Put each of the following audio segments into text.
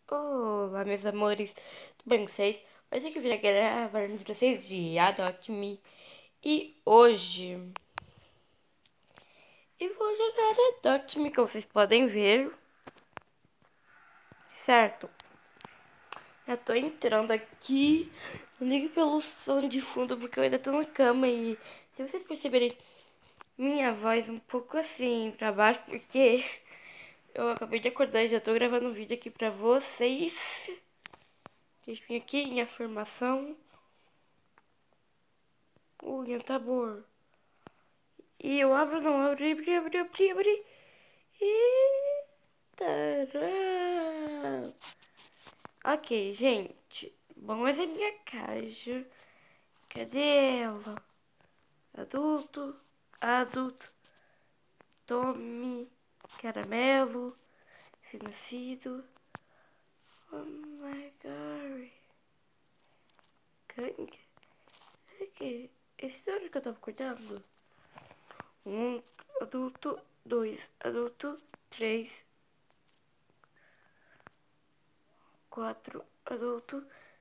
Olá, meus amores, tudo bem com vocês? Hoje que eu vim gravar pra vocês de Adopt Me. E hoje eu vou jogar Adopt Me, como vocês podem ver, certo? Já tô entrando aqui, não ligue pelo som de fundo porque eu ainda tô na cama e se vocês perceberem minha voz um pouco assim pra baixo, porque eu acabei de acordar e já tô gravando um vídeo aqui pra vocês. Deixa eu vir aqui em afirmação. Unha, sabor. E eu abro, não abri, abri. E... Tcharam! Ok, gente. Bom, essa é minha caixa. Cadê ela? Adulto, adulto. Tome, caramelo, nascido. Oh my god. Gangue. Ok. Esse é o que eu tava cuidando. Adulto, dois, adulto, três, quatro, adulto.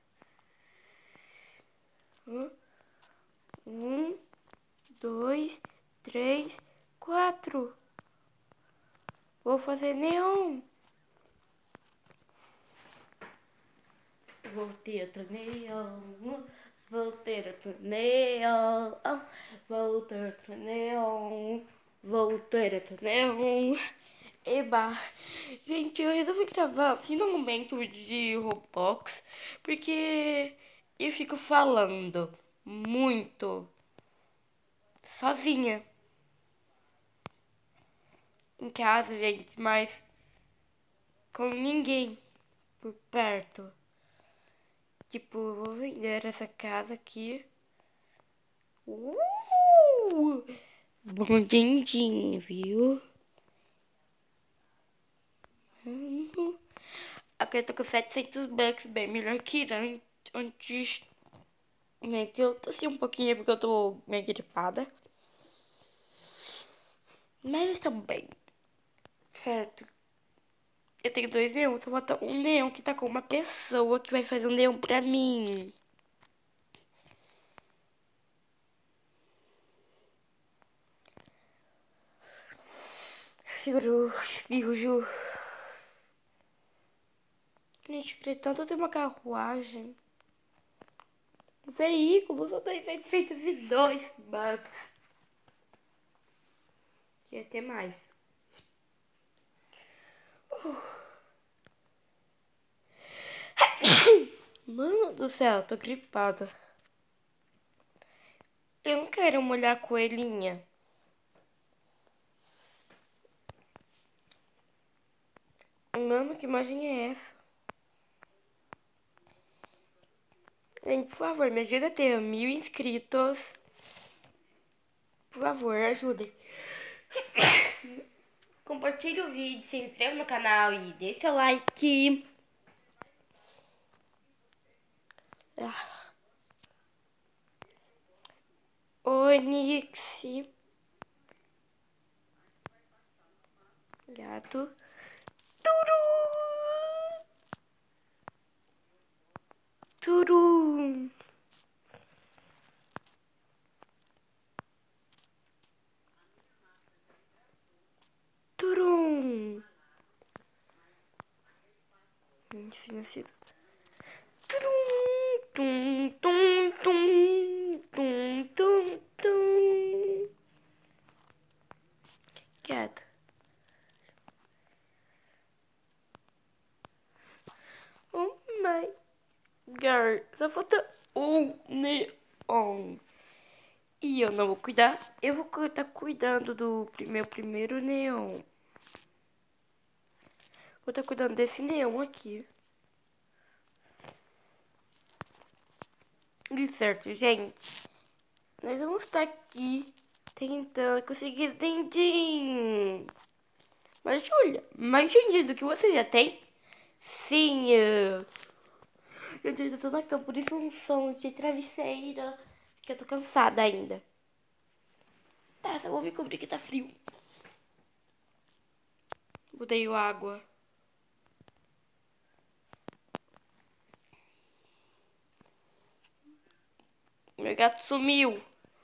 Um, dois, três, quatro. Vou fazer neon. Vou ter outro neon. Vou ter outro neon. Vou ter outro neon. Vou ter outro neon. Eba! Gente, eu resolvi gravar finalmente o vídeo de Roblox porque eu fico falando muito sozinha em casa, gente, mas com ninguém por perto. Tipo, eu vou vender essa casa aqui. Bom din-din, viu? Aqui eu tô com 700 bucks, bem melhor que antes. Gente, eu tô assim um pouquinho porque eu tô meio gripada. Mas estão bem, certo? Eu tenho dois neons, só falta um neon que tá com uma pessoa que vai fazer um neon pra mim. Seguro, espirro. Gente, queria tanto ter uma carruagem. Veículo, só tem 702 bucks. Queria ter mais. Mano do céu, tô gripada. Eu não quero molhar a coelhinha. Mano, que imagem é essa? Gente, por favor, me ajuda a ter 1.000 inscritos. Por favor, ajudem. Compartilhe o vídeo, se inscreva no canal e deixe seu like. Ah, Onix, gato. Turu! Turu! Turum! Sim, assim. Turum! Tum, tum, tum, tum, tum, tum. Gato. Oh my god. Só falta um neon. E eu não vou cuidar. Eu vou estar cuidando do meu primeiro neon. Vou estar cuidando desse neon aqui. E certo, gente. Nós vamos estar aqui tentando conseguir din-din. Mas, Júlia, mais din-din do que você já tem? Sim, eu ainda tô na cama, por isso um som de travesseira. Porque eu tô cansada ainda. Tá, só vou me cobrir que tá frio. Botei água. Meu gato sumiu.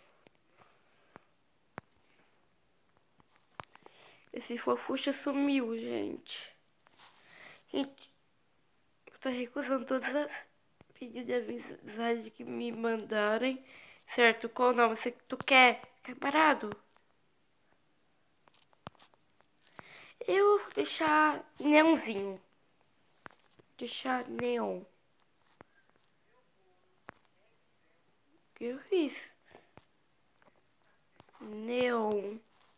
Esse fofucha sumiu, gente. Gente, eu tô recusando todas as pedidos de amizade que me mandarem. Certo? Qual nome tu quer? Fica parado. Eu vou deixar neonzinho. Deixar neon. O que eu fiz? Neon.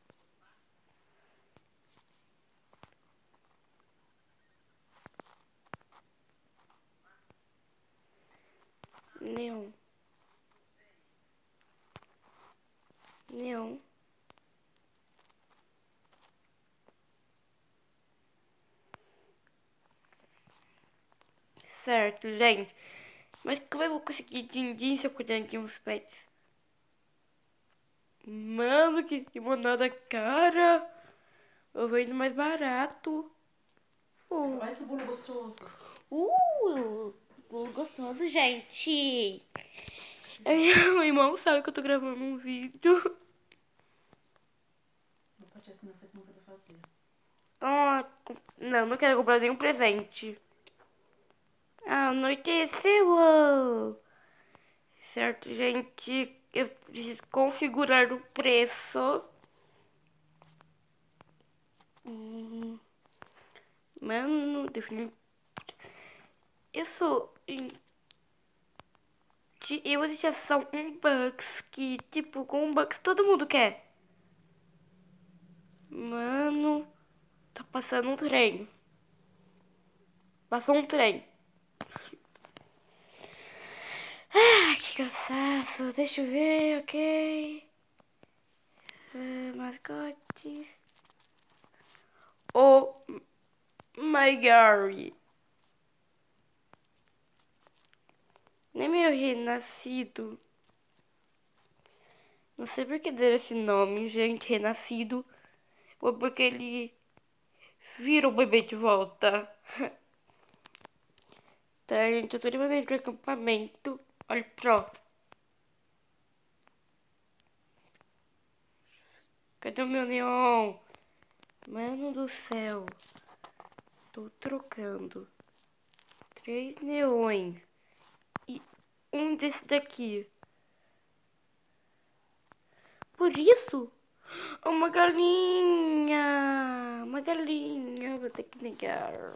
Neon. Neon. Certo, gente. Mas como eu vou conseguir din-din se eu cuidar de uns pets? Mano, que limonada cara. Eu vendo mais barato. Olha que bolo gostoso. Bolo gostoso, gente. Meu irmão sabe que eu tô gravando um vídeo. Meu pai tinha que não fez, não poder fazer. Ah, não quero comprar nenhum presente. Ah, anoiteceu. Certo, gente. Eu preciso configurar o preço. Mano, definir. Isso. Eu vou deixar só um bucks que, tipo, com um bucks todo mundo quer. Mano, tá passando um trem. Passou um trem. Ah, que cansaço. Deixa eu ver, ok. Mascotes. Oh my god. Nem meu renascido. Não sei por que deram esse nome, gente, renascido. Ou porque ele vira o bebê de volta. Tá, gente, eu tô levando pro acampamento. Olha, pro. Cadê o meu neon? Mano do céu. Tô trocando 3 neões. E um desse daqui. Por isso? Uma galinha. Uma galinha. Vou ter que negar.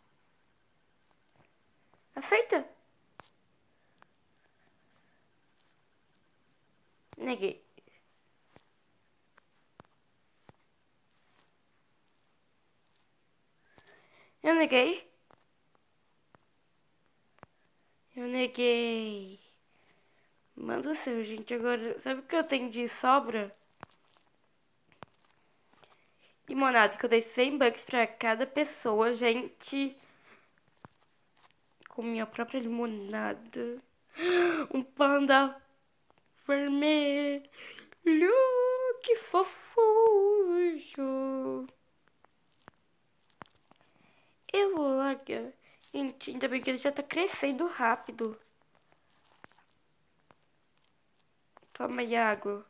Aceita? Neguei. Eu neguei. Eu neguei. Manda o seu, gente. Agora, sabe o que eu tenho de sobra? Limonada, que eu dei 100 bucks pra cada pessoa, gente. Com minha própria limonada. Um panda vermelho. Que fofucho. Eu vou largar. Gente, ainda bem que ele já tá crescendo rápido. Toma aí água.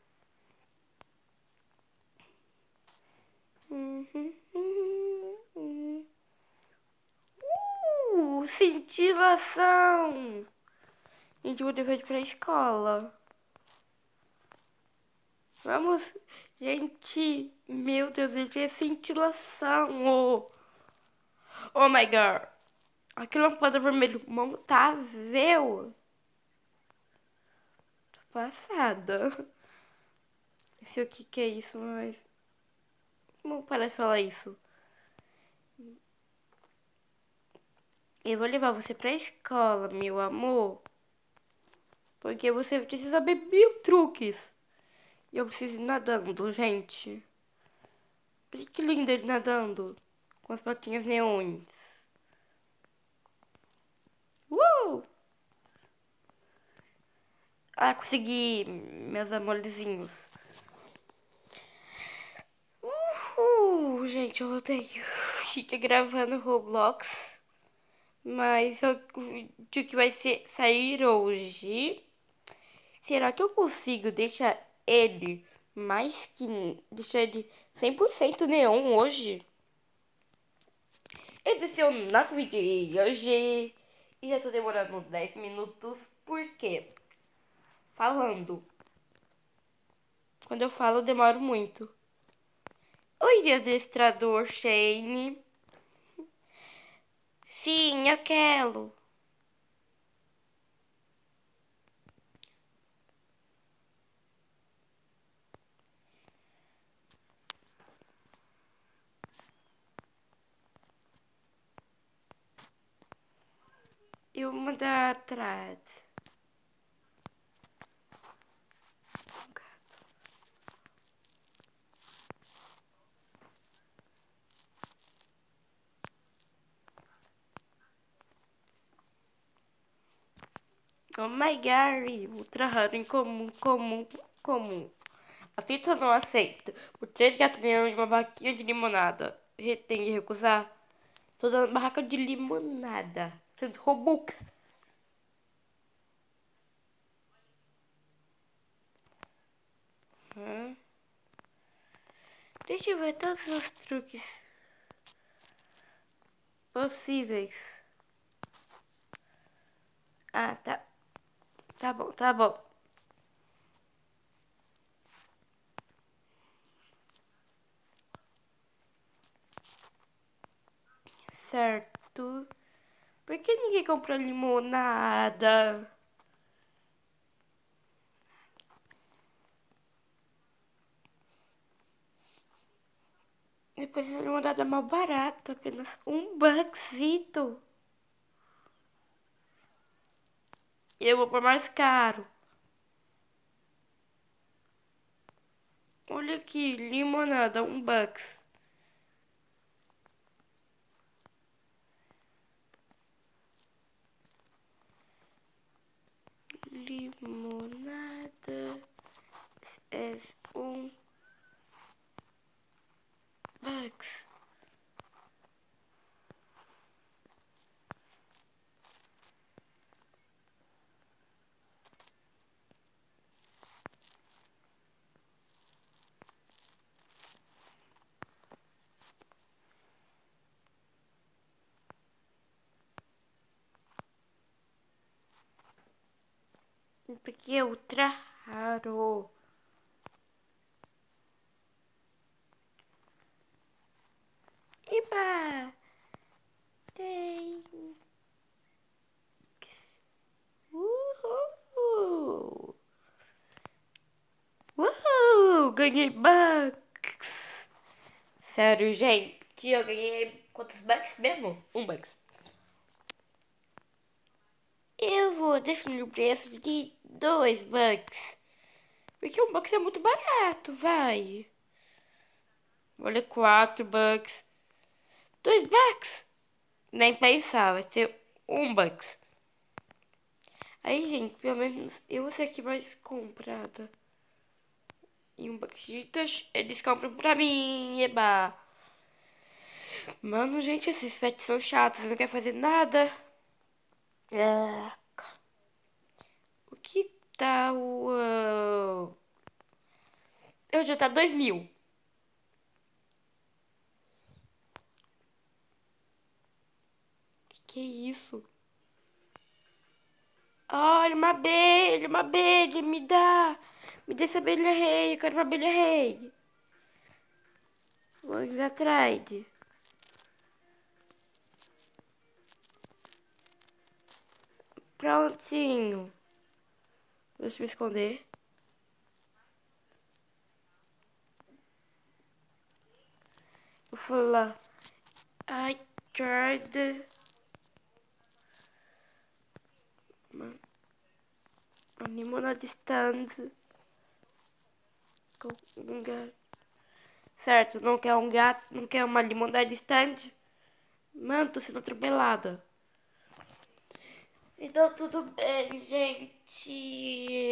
Cintilação. Gente, eu vou levar ele pra escola. Vamos. Gente, meu Deus, ele tem cintilação. Oh my god. Aquele lampada vermelho montável. Tô passada. Não sei o que é isso, mas... Vamos parar de falar isso. Eu vou levar você pra escola, meu amor. Porque você precisa saber mil truques. E eu preciso ir nadando, gente. Olha que lindo ele nadando. Com as patinhas neons. Uh! Ah, consegui, meus amorzinhos. Gente, eu voltei. Fica gravando Roblox. Mas o vídeo que vai sair hoje Será que eu consigo deixar ele mais que... Deixar ele 100% neon hoje? Esse é o nosso vídeo de hoje. E já tô demorando 10 minutos. Por quê? Falando. Quando eu falo, eu demoro muito. Oi, adestrador Shane. Sim, eu quero. E uma da atrás. Oh my god, ultra raro, incomum. Aceito ou não aceito? Por 3 gatos e uma barraquinha de limonada. Tem que recusar? Tô dando barraca de limonada. Robux. Deixa eu ver todos os truques possíveis. Ah, tá. Tá bom, tá bom. Certo. Por que ninguém comprou limonada? Depois a limonada é mal barata, apenas $1. Eu vou por mais caro. Olha aqui, limonada, $1. Limonada é $1. Porque é ultra raro. Iba! Tem. Uhul! Uhul! Ganhei bucks! Sério, gente, eu ganhei quantos bucks mesmo? $1. Eu vou definir o preço de $2. Porque $1 é muito barato, vai. Olha, $4. $2? Nem pensar, vai ser $1. Aí, gente, pelo menos eu vou ser aqui mais comprada. E $1, eles compram pra mim, eba. Mano, gente, esses pets são chatos, não quer fazer nada. É. O que tá o... Eu já tá 2.000. Que isso? Olha, uma abelha, me dá. Me dá essa abelha rei, eu quero uma abelha rei. Vou ir atrás. Prontinho. Deixa eu me esconder. Vou falar. I tried. Limonade stand. Com um gato. Certo, não quer um gato, não quer uma limonade stand? Mano, tô sendo atropelada. Então tudo bem, gente.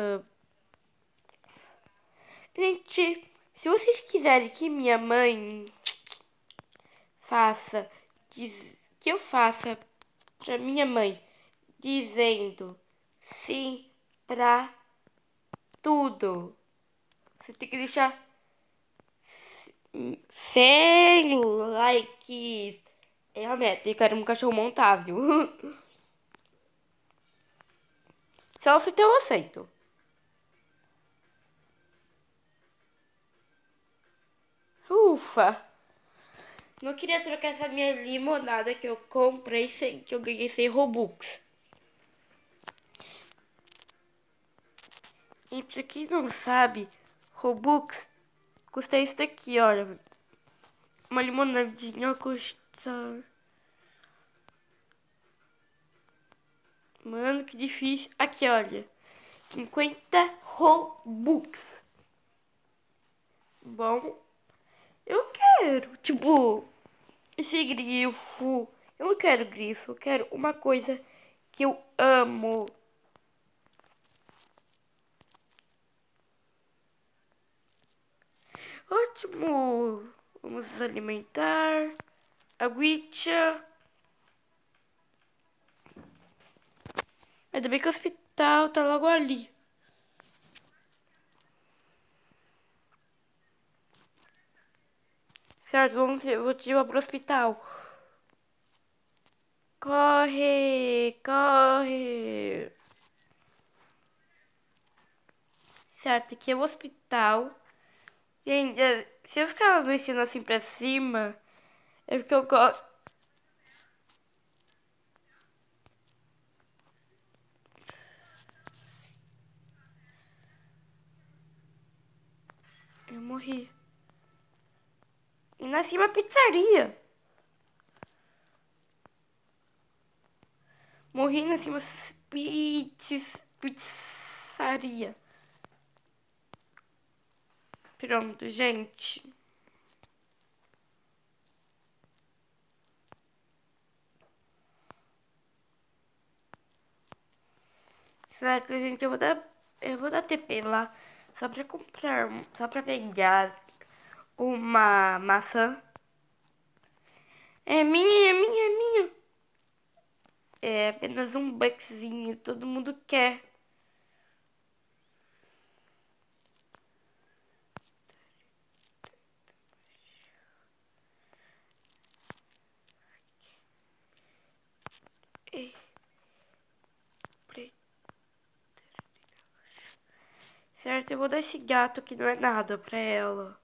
Gente, se vocês quiserem que minha mãe faça, que eu faça pra minha mãe, dizendo sim pra tudo. Você tem que deixar 100 likes. É a meta. Eu quero um cachorro montável. Só se eu aceito. Ufa. Não queria trocar essa minha limonada que eu comprei sem que eu ganhei sem Robux. E pra quem não sabe, Robux custa isso daqui, olha. Uma limonadinha custa. Mano, que difícil. Aqui, olha. 50 Robux. Bom, eu quero. Tipo, esse grifo. Eu não quero grifo. Eu quero uma coisa que eu amo. Ótimo. Vamos nos alimentar. Aguicha. Ainda bem que o hospital tá logo ali. Certo, vou te levar pro hospital. Corre, corre. Certo, aqui é o hospital. Gente, se eu ficar mexendo assim pra cima, é porque eu gosto. Eu morri. E nasci uma pizzaria. Morri nasci uma pizzaria. Pronto, gente. Certo, gente, eu vou dar TP lá só pra comprar, só pra pegar uma maçã. É minha, é minha, é minha. É apenas um buckzinho, todo mundo quer. É, pre- certo, eu vou dar esse gato que não é nada pra ela.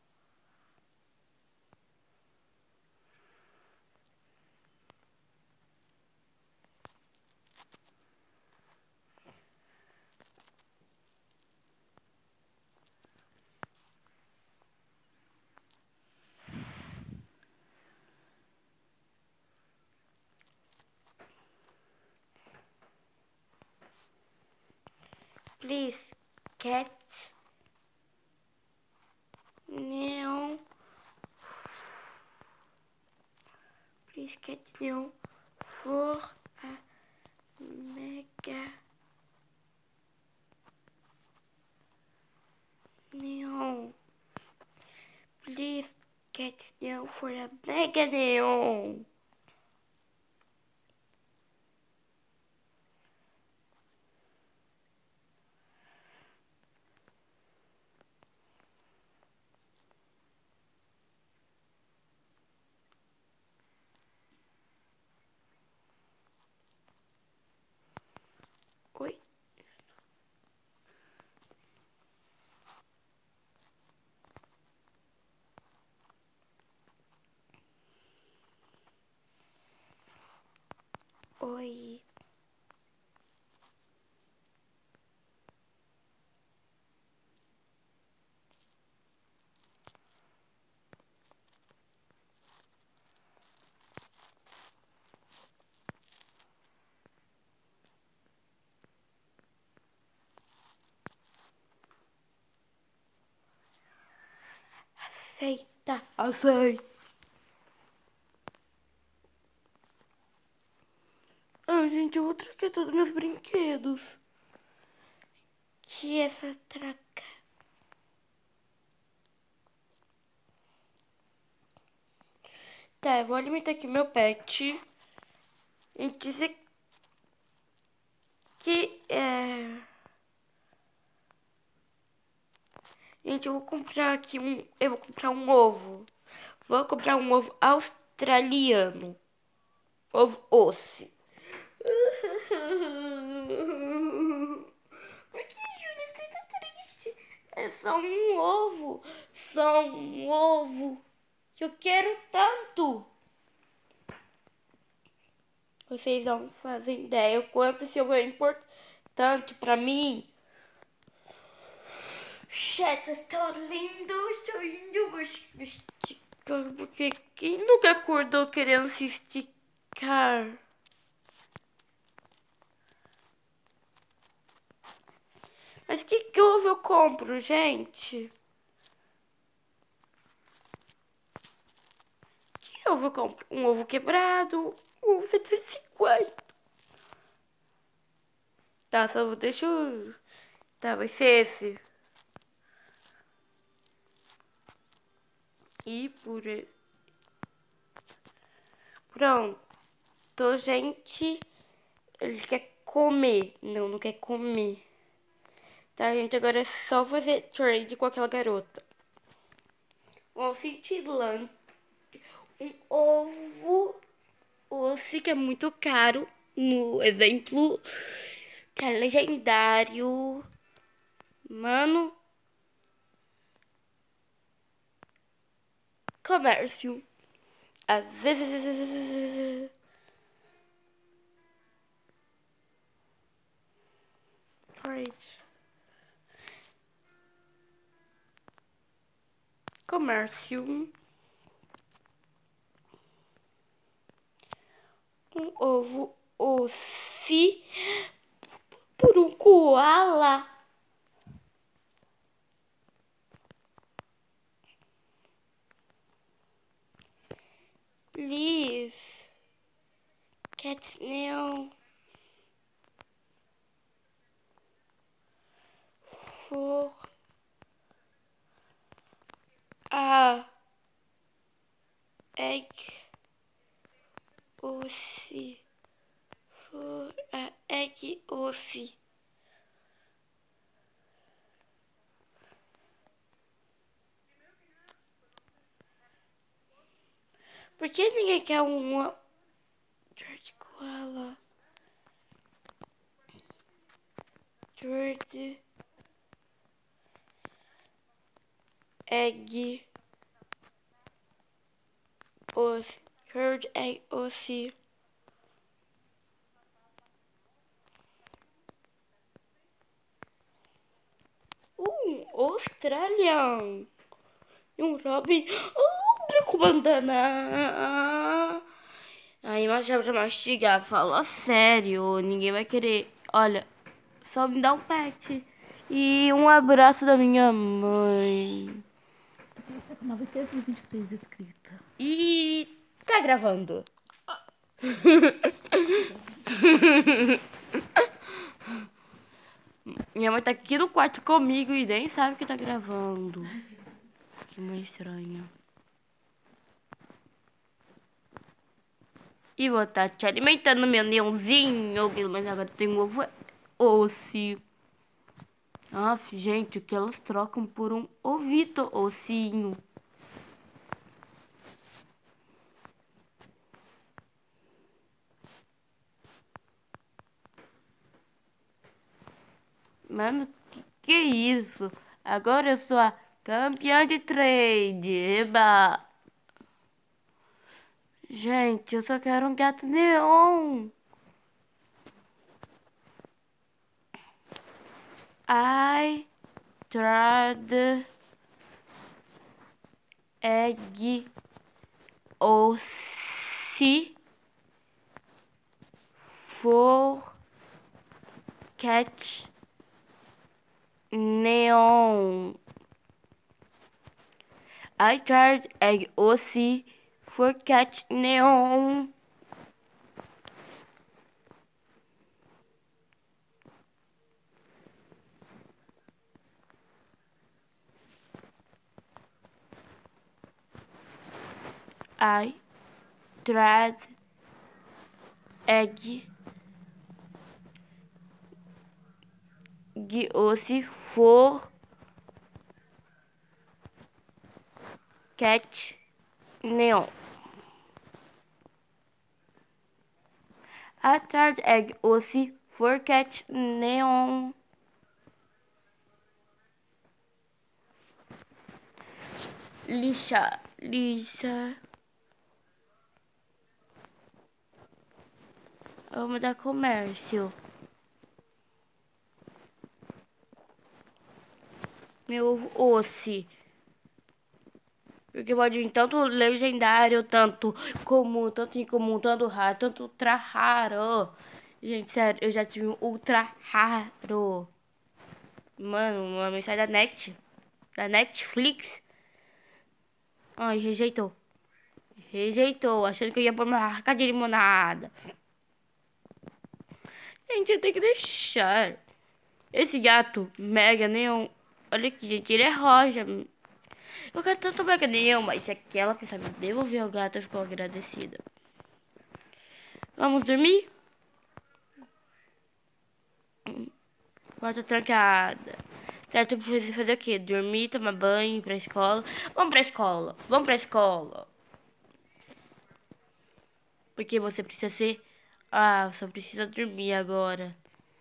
Please, cat. Não. Please, cat, não. For a mega. Não. Please, cat, não. For a mega neon. Oi? Oi. Aceita. Aceita. Ah, gente, eu vou trocar todos meus brinquedos. Que essa traca. Tá, eu vou alimentar aqui meu pet. E dizer. Que é. Gente, eu vou comprar aqui um. Eu vou comprar um ovo. Vou comprar um ovo australiano. Ovo osse. Por que, Júlia? Você tá triste? É só um ovo. Só um ovo. Que eu quero tanto. Vocês não fazem ideia o quanto esse ovo é importante pra mim. Gente, estou lindo, vou esticar, porque quem nunca acordou querendo se esticar? Mas que ovo eu compro, gente? Que ovo eu compro? Um ovo quebrado, um ovo 750. Tá, só deixa eu... Tá, vai ser esse. E por... Pronto, gente. Ele quer comer. Não, não quer comer. Tá, gente, agora é só fazer trade com aquela garota. Um cintilante. Um ovo. Osse, que é muito caro. No exemplo, que é legendário. Mano. Comércio. Às vezes. Trade. Comércio. Um ovo osse por um koala. Liz. Cat snail. For a egg osse. For a egg osse. Por que ninguém quer uma George Koala? George Egg Osse. George Egg Osse. Australian. E um Robin. Branco bandana. Aí, mas já pra mastigar, fala sério. Ninguém vai querer. Olha, só me dá um pet. E um abraço da minha mãe. Você com 923 inscritos. E tá gravando. Minha mãe tá aqui no quarto comigo e nem sabe que tá gravando. Que mãe estranha. E vou estar te alimentando meu neonzinho. Mas agora tem um ovo osse. Ah, gente, o que elas trocam por um ovito ossinho. Mano, que é isso? Agora eu sou a campeã de trade. Eba! Gente, eu só quero um gato neon. I tried egg ossi for cat neon. I tried egg ossi for cat neon. I tried egg ossi for Cat Neon. A third egg aussi for Cat Neon. Lisa. Vamos dar comércio. Meu osse. Porque pode vir tanto legendário, tanto comum, tanto incomum, tanto raro, tanto ultra raro. Gente, sério, eu já tive um ultra raro. Mano, uma mensagem da Netflix. Ai, rejeitou. Rejeitou, achando que eu ia pôr uma marca de limonada. Gente, eu tenho que deixar. Esse gato mega neon. Olha aqui, gente, ele é roja. Eu quero tanto mega neon, mas se aquela pessoa me devolver o gato, eu fico agradecida. Vamos dormir? Porta trancada. Certo, precisa fazer o quê? Dormir, tomar banho, ir pra escola. Vamos pra escola. Vamos pra escola. Porque você precisa ser... Ah, só precisa dormir agora.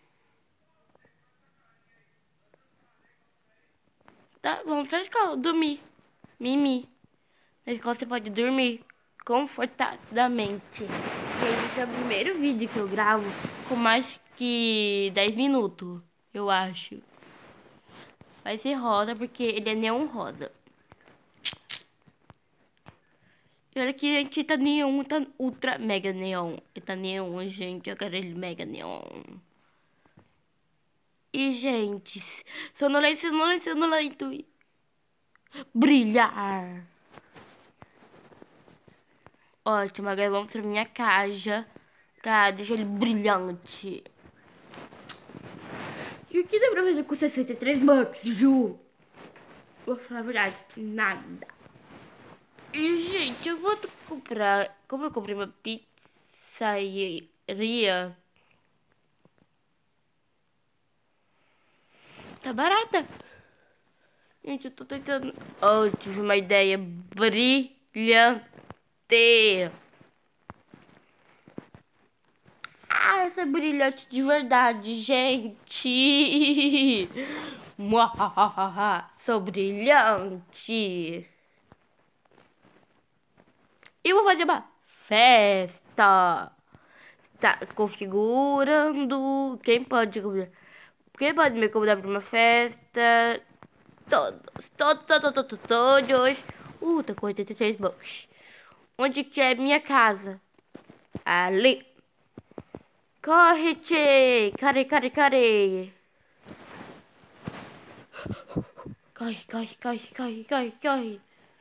Tá, vamos pra escola. Dormir. Mimi. Na escola você pode dormir confortadamente. Esse é o primeiro vídeo que eu gravo com mais que 10 minutos, eu acho. Vai ser rosa porque ele é neon rosa. E olha que a gente tá neon, tá ultra mega neon. Ele tá neon, gente. Eu quero ele mega neon. E, gente, sonolento, sonolento, sonolento. Brilhar. Ótimo, agora vamos pra minha caixa pra deixar ele brilhante. E o que dá pra fazer com 63 bucks, Ju? Vou falar a verdade, nada. E, gente, eu vou comprar... Como eu comprei uma pizzaria... Tá barata. Gente, eu tô tentando... Oh, tive uma ideia brilhante. Ah, essa é brilhante de verdade, gente. Muahahaha, sou brilhante. E vou fazer uma festa. Tá configurando. Quem pode me convidar para uma festa? Todos. Tá com 83 bucks. Onde que é minha casa? Ali. Corre, tchê. Corre. Corre.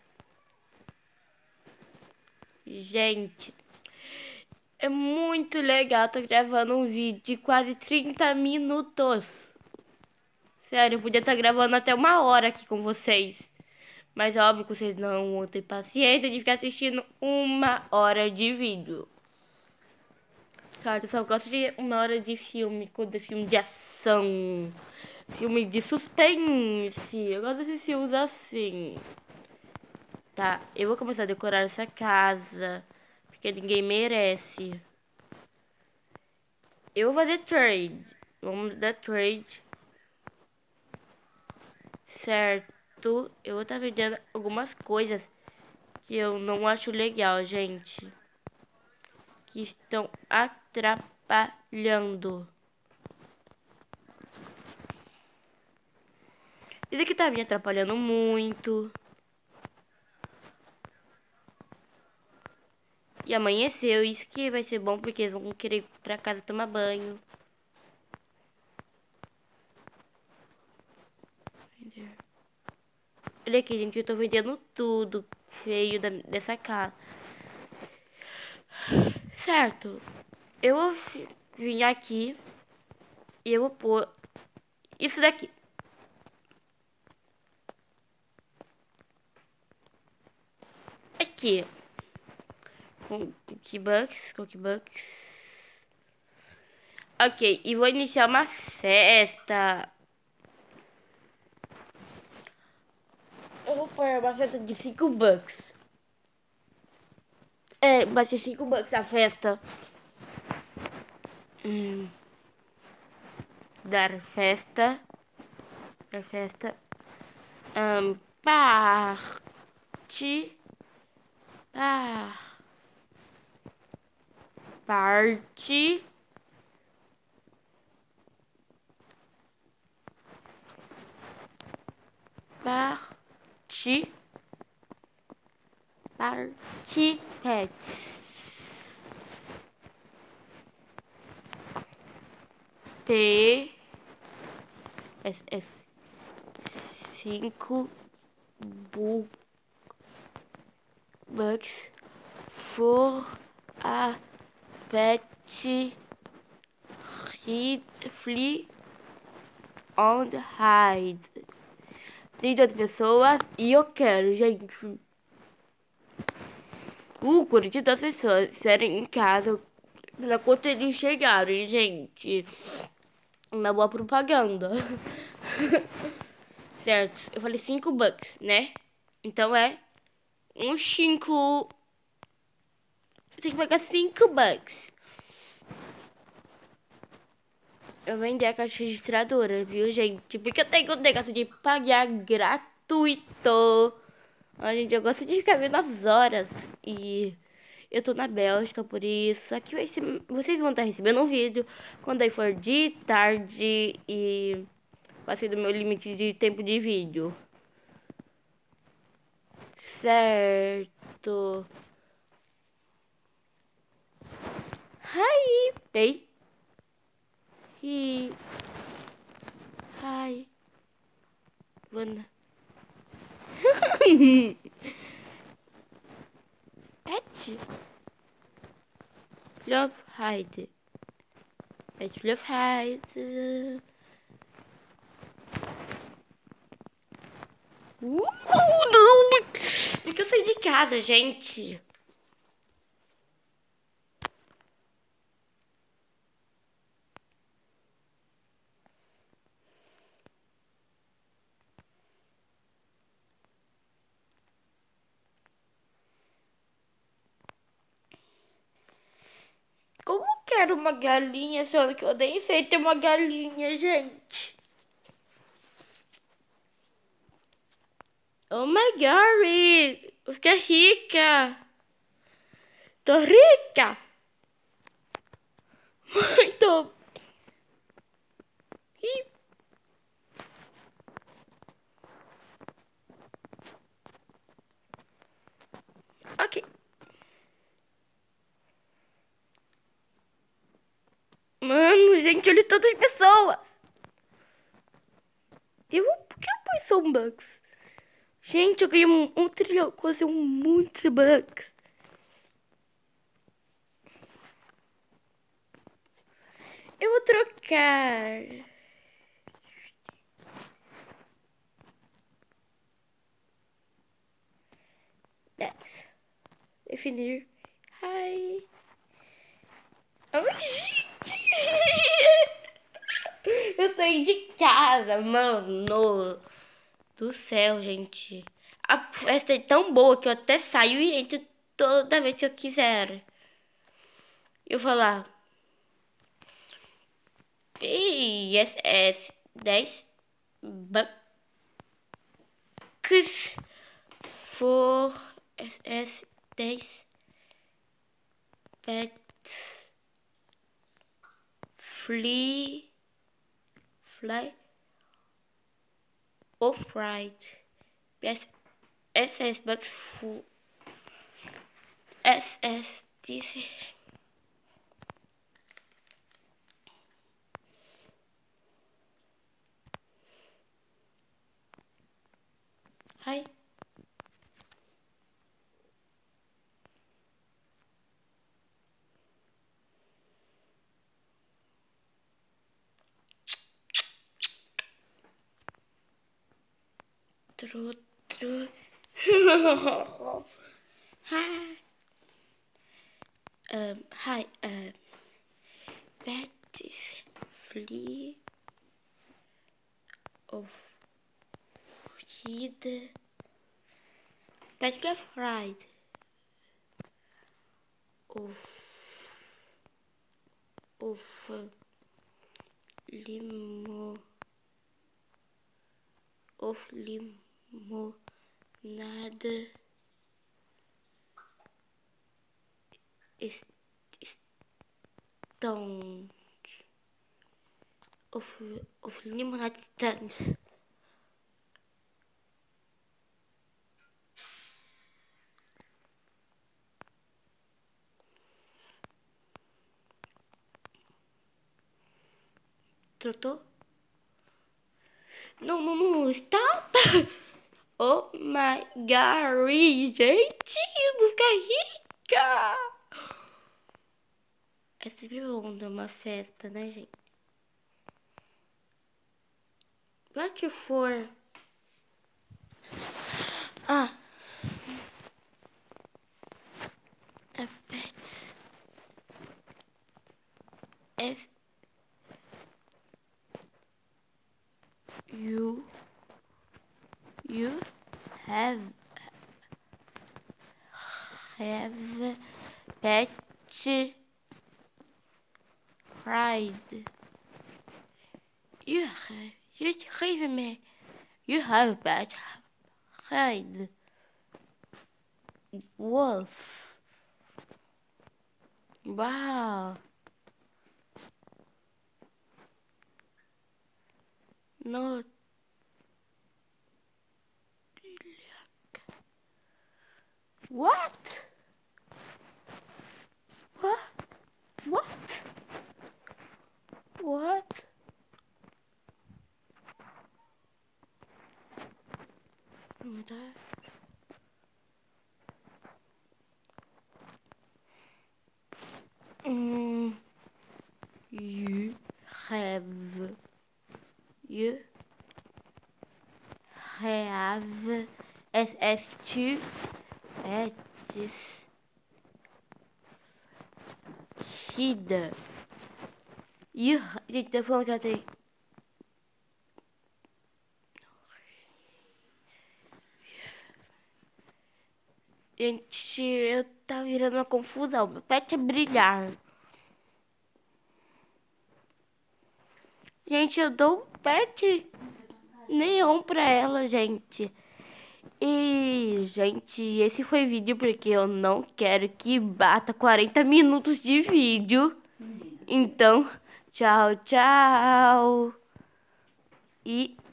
Gente, é muito legal. Tô gravando um vídeo de quase 30 minutos. Sério, eu podia estar gravando até 1 hora aqui com vocês. Mas é óbvio que vocês não vão ter paciência de ficar assistindo 1 hora de vídeo. Claro, eu só gosto de 1 hora de filme, quando é filme de ação, filme de suspense. Eu gosto desses filmes assim. Tá, eu vou começar a decorar essa casa, porque ninguém merece. Eu vou fazer trade. Vamos dar trade. Certo. Eu vou estar vendendo algumas coisas que eu não acho legal, gente. Que estão atrapalhando. Isso aqui tá me atrapalhando muito. E amanheceu. Isso que vai ser bom porque eles vão querer ir pra casa tomar banho. Olha aqui, gente. Eu tô vendendo tudo feio dessa casa. Certo. Eu vou vir aqui e eu vou pôr isso daqui. Aqui. Cookiebucks. Ok, e vou iniciar uma festa. Eu vou pôr uma festa de 5 bucks. É, vai ser 5 bucks a festa. Dar festa. Dar festa. Parte. Parte. Parte. Parte pets. P. S. 5 bucks for a pet flea on the hide. 32 pessoas e eu quero, gente. 42 pessoas esperem em casa pela conta eles chegarem, gente. Uma boa propaganda. Certo, eu falei 5 bucks, né? Então é uns 5. Tem que pagar 5 bucks. Eu vendi a caixa registradora, viu, gente? Porque eu tenho um negócio de pagar gratuito. A gente, eu gosto de ficar vendo as horas. E eu tô na Bélgica, por isso. Aqui vai ser, vocês vão estar recebendo um vídeo quando aí for de tarde e passei do meu limite de tempo de vídeo. Certo. Hi. Ei. Hi. Hi. Vanda. Pet. Love hide. Pet love hide. Não! Porque eu saí de casa, gente. Como quero uma galinha, sendo que eu nem sei ter uma galinha, gente? Oh my god, vou ficar rica. Tô rica. Muito. Ih. Ok. Mano, gente, olha todas as pessoas. Por que eu pus só um bucks? Gente, eu ganhei um trilhão, quase um monte de bucks. Eu vou trocar. Definir. Ai. Ai, gente. Eu saí de casa, mano. Do céu, gente. A festa é tão boa que eu até saio e entro toda vez que eu quiser. Eu vou lá. ISS 10 bucks for SS 10 pets fly off right. Yes, SS bucks for SS this. Hi. True. Hi. Hi. Pets flee of hid Pet que é fried. Ufa. Limonada. Stone. Of limonade stand. Trotou? Não, stop! Oh my god, gente, eu vou ficar rica! É sempre bom dar uma festa, né, gente? What for? Ah! A pet. You have pet pride. You have pet pride. Wolf. Wow. No. What? Oh my God. You have SS2 pets. Shida. Gente, tá falando que ela tem. Gente, eu tá virando uma confusão. Meu pet é brilhar. Gente, eu dou um pet nenhum pra ela, gente. E, gente, esse foi o vídeo porque eu não quero que bata 40 minutos de vídeo. Então, tchau, tchau. E